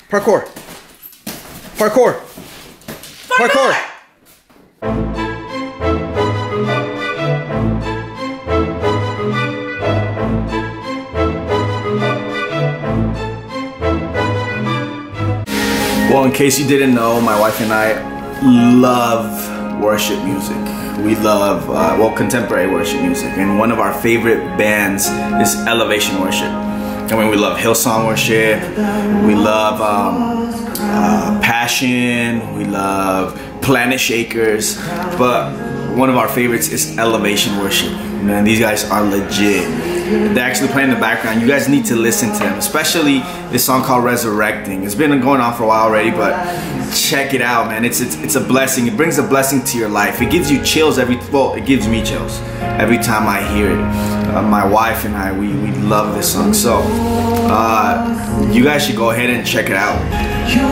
Parkour. Parkour. Parkour. Well, in case you didn't know, my wife and I love worship music. We love, contemporary worship music. And one of our favorite bands is Elevation Worship. I mean, we love Hillsong Worship, we love Passion, we love Planet Shakers, but one of our favorites is Elevation Worship. Man, these guys are legit. They're actually playing in the background. You guys need to listen to them, especially this song called Resurrecting. It's been going on for a while already, but check it out, man. It's a blessing. It brings a blessing to your life. It gives you chills it gives me chills every time I hear it. My wife and I, we love this song. So you guys should go ahead and check it out. Your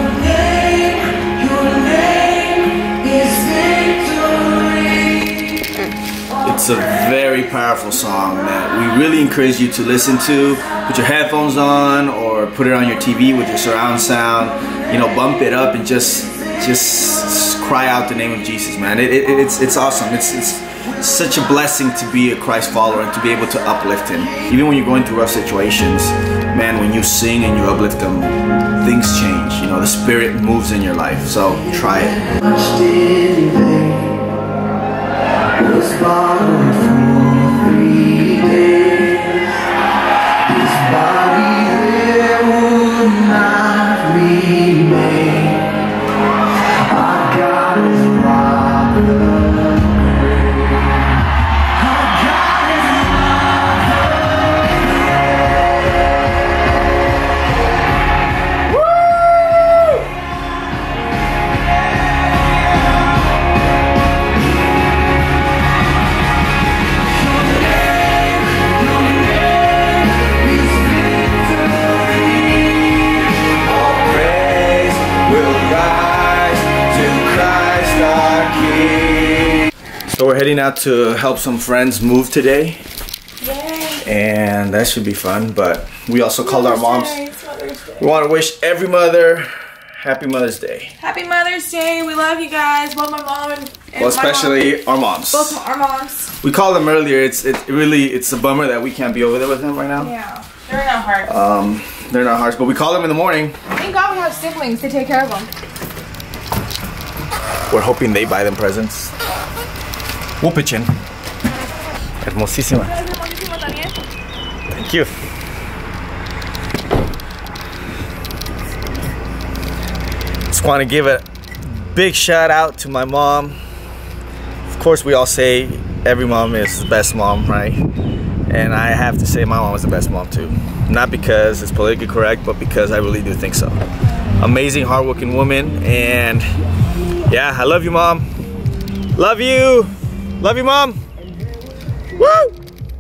name is victory. It's a very powerful song that we really encourage you to listen to. Put your headphones on or put it on your TV with your surround sound. You know, bump it up and just cry out the name of Jesus, man. It's awesome. It's such a blessing to be a Christ follower and to be able to uplift him. Even when you're going through rough situations, man, when you sing and you uplift them, things change. You know, the Spirit moves in your life. So try it. So we're heading out to help some friends move today. Yay. And that should be fun, but we also called our moms. We want to wish every mother Happy Mother's Day. Happy Mother's Day. We love you guys. Both my mom and well, especially our moms. Both our moms. We called them earlier. It's a bummer that we can't be over there with them right now. Yeah. They're in our hearts. They're in our hearts, but we call them in the morning. Thank God we have siblings to take care of them. We're hoping they buy them presents. Whoopichin. Hermosísima. Thank you. Just want to give a big shout out to my mom. Of course, we all say every mom is the best mom, right? And I have to say my mom was the best mom too. Not because it's politically correct, but because I really do think so. Amazing, hardworking woman, and yeah, I love you, Mom. Love you. Love you, Mom. Woo!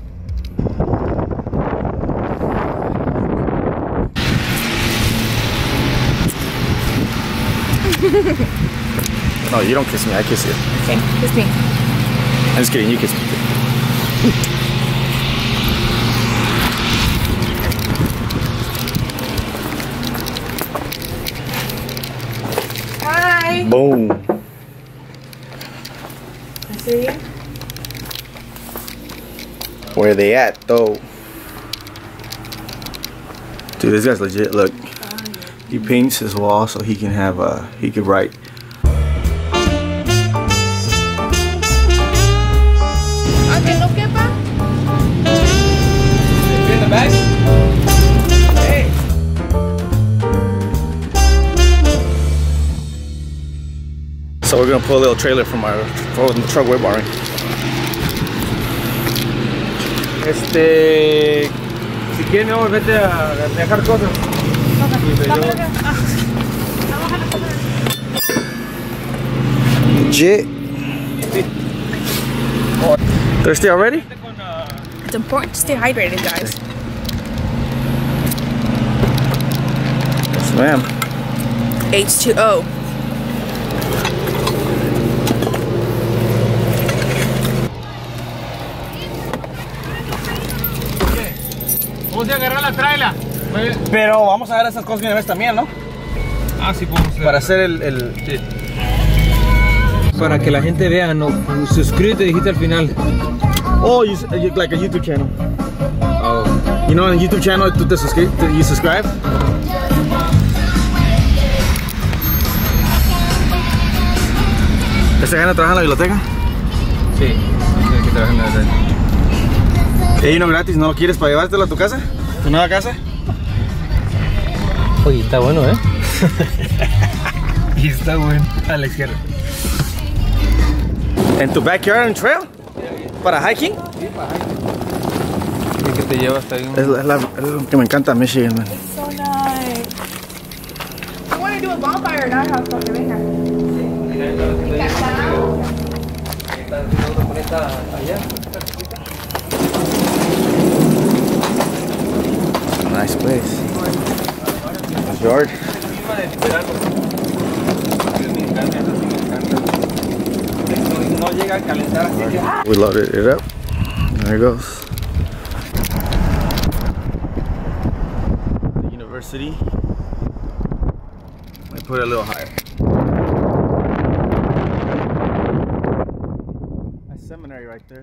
No, you don't kiss me. I kiss you. Okay, kiss me. I'm just kidding. You kiss me. Hi. Boom. See? Where they at though? Dude, this guy's legit. Look, he paints his wall so he can have he could write. In the bag? Hey. So we're gonna pull a little trailer from the truck we're borrowing. Si quieren, vamos, vete a dejar cosas. Legit. Thirsty already? It's important to stay hydrated, guys. Yes, ma'am. H2O. Vamos a agarrar la traila. Pero vamos a ver esas cosas una vez también, ¿no? Ah, sí, podemos hacer. Para hacer el... Sí. Para que la gente vea, no, suscríbete, dijiste al final. Oh, like a YouTube channel. Oh. You know, on a YouTube channel, you subscribe? ¿Esta gana trabaja en la biblioteca? Sí, tiene que trabajar en la biblioteca. ¿Y no gratis? ¿No lo quieres para llevártelo a tu casa? ¿Tu nueva casa? Oye, está bueno, ¿eh? Y está bueno. A la izquierda. ¿En tu backyard and trail? ¿Para hiking? Sí, para hiking. Y que te lleva hasta ahí. Es lo que me encanta Michigan, man. It's so nice. I want to do a bonfire, not have fun doing that. Nice place. Nice yard. We loaded it up. There it goes. The university. I put it a little higher. Nice seminary right there.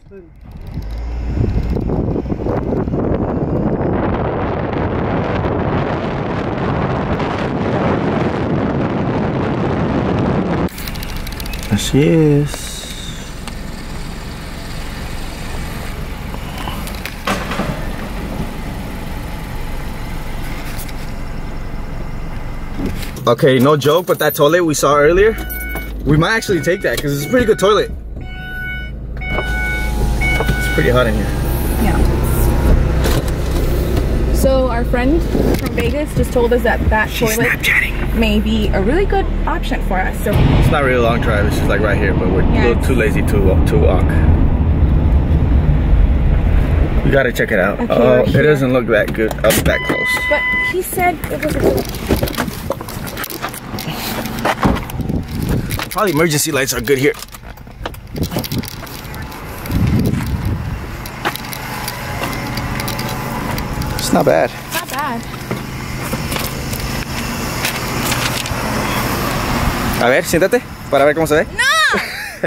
There she is. Okay, no joke, but that toilet we saw earlier, we might actually take that because it's a pretty good toilet. It's pretty hot in here. Yeah. So our friend from Vegas just told us that She's toilet Snapchatting. may be a really good option for us. So It's not really a long drive, it's just like right here, but we're a little too lazy to walk. You gotta check it out. Okay, Oh, sure. it doesn't look that good up that close. but he said it was a good. Probably emergency lights are good here. It's not bad. Not bad. A ver, siéntate para ver cómo se ve. No!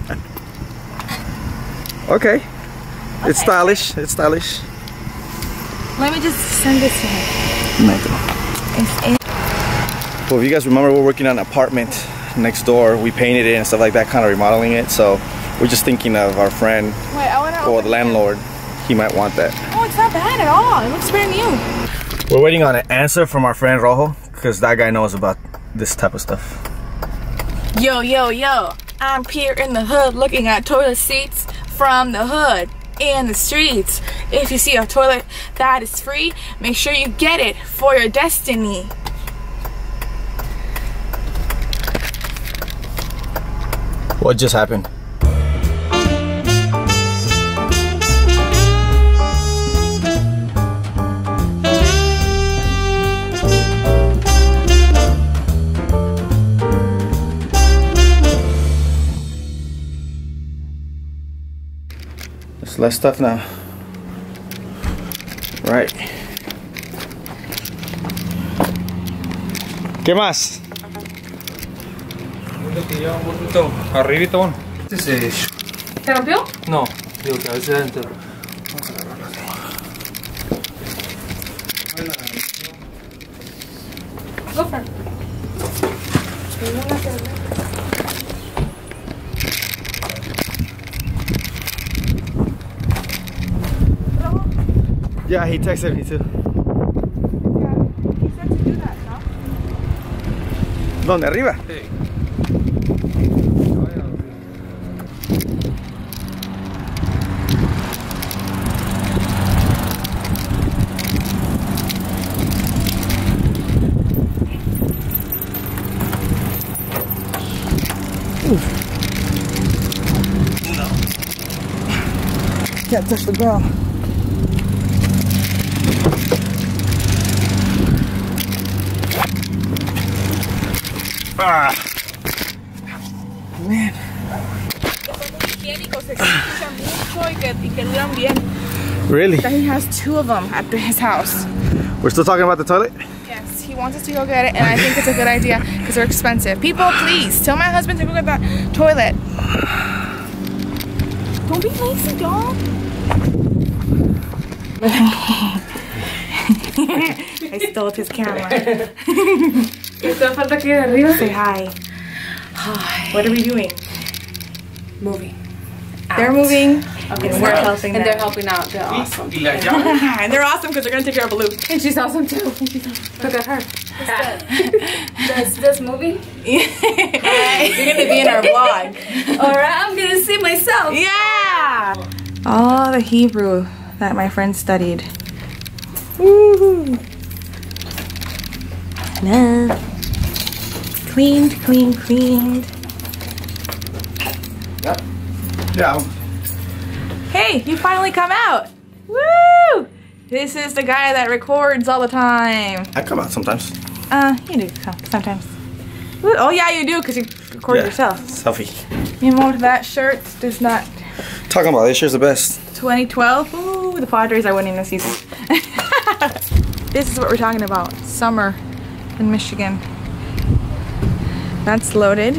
Okay. It's stylish. It's stylish. Let me just send this to him. It's in. Well, if you guys remember, we're working on an apartment next door. We painted it and stuff like that, kind of remodeling it. So we're just thinking of our friend Wait, I want to. or the landlord. He might want that. Oh, it's not bad at all. It looks brand new. We're waiting on an answer from our friend Rojo because that guy knows about this type of stuff. Yo, yo, yo. I'm here in the hood looking at toilet seats from the hood in the streets. If you see a toilet that is free, make sure you get it for your destiny. What just happened? There's less stuff now. Right. ¿Qué más? Un poquito arribita, bueno. ¿Se rompió? No, digo que a veces adentro. Go for it. Yeah, he texted me too. Yeah, he said to do that, ¿no? ¿Dónde? ¿Arriba? Sí. Can't touch the ground. Ah, man. Higiénicos, se escuchan mucho y que duran bien. Really? That he has 2 of them at his house. We're still talking about the toilet? Yes, he wants us to go get it, and I think it's a good idea because they're expensive. People, please tell my husband to go get that toilet. Don't be lazy, dog. I stole his camera. Say hi. Hi. What are we doing? Moving. They're moving, Okay, and we're helping them. And they're helping out. They're awesome. And they're awesome because they're gonna take care of Baloo. And she's awesome too. Look at her. This movie? You're gonna be in our vlog. Alright, I'm gonna see myself. Yeah! All the Hebrew that my friend studied. Woohoo! Nah. Cleaned, cleaned, cleaned. Yeah. Hey, you finally come out! Woo! This is the guy that records all the time. I come out sometimes. You do sometimes. Woo. Oh yeah, you do because you record yourself. Selfie. You know that shirt does not. Talking about this shirt's the best. 2012. Ooh, the Padres are winning this season. This is what we're talking about. Summer in Michigan. That's loaded.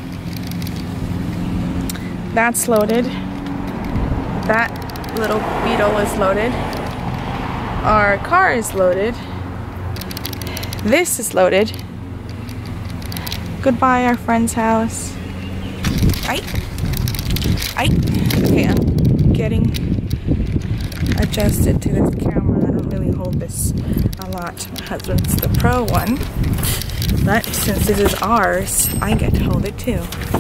That's loaded. That little Beetle is loaded. Our car is loaded. This is loaded. Goodbye, our friend's house. Okay, I'm getting adjusted to this camera. I don't really hold this a lot. My husband's the pro one. But since this is ours, I get to hold it too.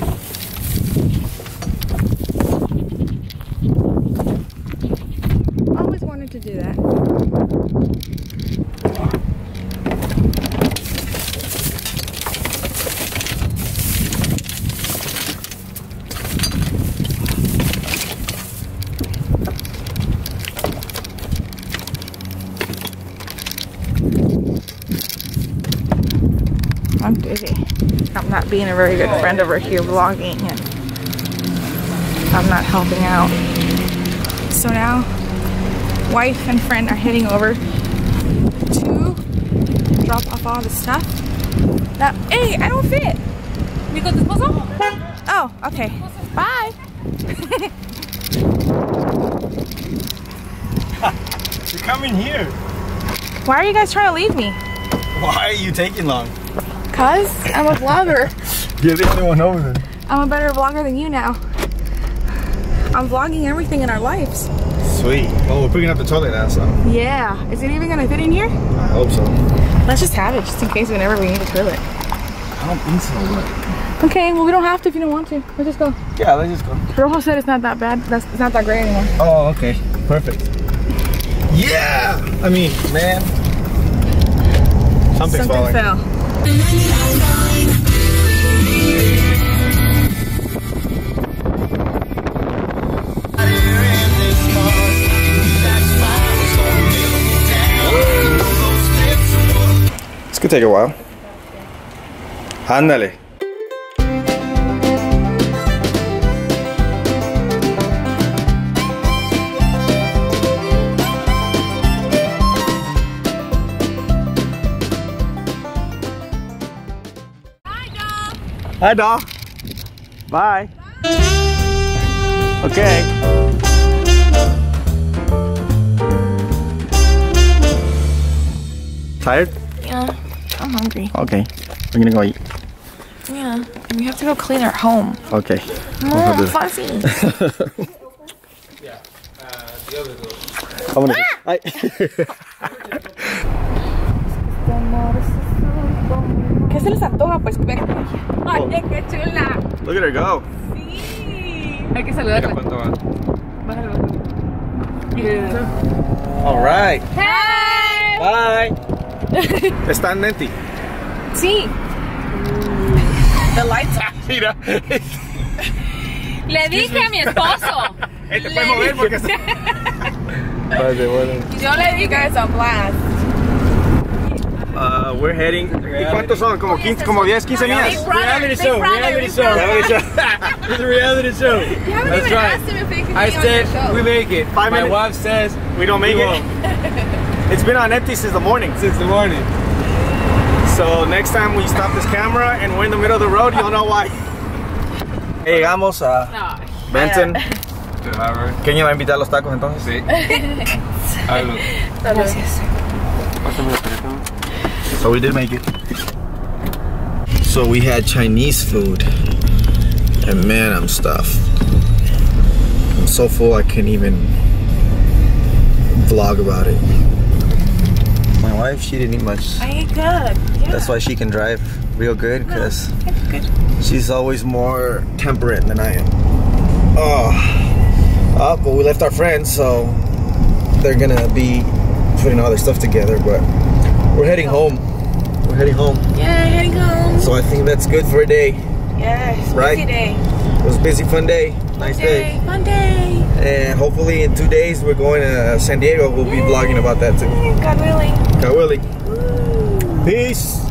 Always wanted to do that. I'm busy. I'm not being a very good friend over here vlogging, and I'm not helping out. So now, wife and friend are heading over to drop off all the stuff. Now, hey, I don't fit. ¿Mi con tu esposo? Oh, okay. Bye. You're coming here. Why are you guys trying to leave me? Why are you taking long? Cause I'm a vlogger. You're the only one over there. I'm a better vlogger than you now. I'm vlogging everything in our lives. Sweet. Oh, we're picking up the toilet now, so. Yeah. Is it even gonna fit in here? I hope so. Let's just have it, just in case whenever we need a toilet. I don't think so, but. Okay, well we don't have to if you don't want to. Let's just go. Yeah, let's just go. Rojo said it's not that bad. It's not that great anymore. Oh, okay. Perfect. Yeah! I mean, man. Something's falling. Fell. This could take a while. Ándale. Hi, dog. Bye. Okay. Tired? Yeah, I'm hungry. Okay. We're gonna go eat. Yeah, we have to go clean our home. Okay. Fuzzy. I'm gonna. Hi. ¿Qué se les antoja? Pues ¡ay, qué chula! Look at her go. Sí. Hay que saludarla. All right. Hey. Bye. Está Nenti. Sí. The lights are. Mira. Le dije a mi esposo. Él te puede mover porque se. Yo le di guys a blast. We're heading. ¿Cuántos son? Como 15, como 10, 15 millas. Reality show. Reality show. It's a reality show. You haven't even asked him if they could I be on your said show. we make it. 5 My minutes. wife says We don't make we it. won't. It's been on empty since the morning. Since the morning. So next time we stop this camera and we're in the middle of the road, you'll know why. Hey, llegamos a Benton. ¿Quién iba a invitar los tacos entonces? Sí. Gracias. So we did make it. So we had Chinese food. And man, I'm stuffed. I'm so full I can't even vlog about it. My wife, she didn't eat much. I ate good. Yeah. That's why she can drive real good, because Good. she's always more temperate than I am. But we left our friends, so they're gonna be putting all their stuff together, but we're heading home. We're heading home. Yeah, heading home. So I think that's good for a day. Yeah, it's a Right? busy day. It was a busy, fun day. Nice day. Fun day. And hopefully in 2 days we're going to San Diego. We'll be vlogging about that too. God willing. God willing. Peace.